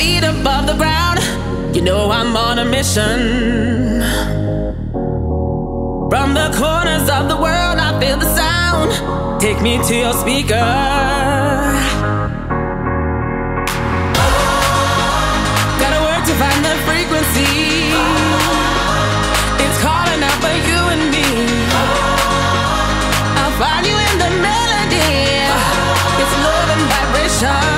feet above the ground. You know I'm on a mission. From the corners of the world I feel the sound. Take me to your speaker. Gotta work to find the frequency. It's calling out for you and me. I'll find you in the melody. It's love and vibration.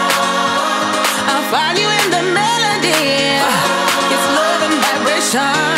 Find you in the melody. It's love and vibration.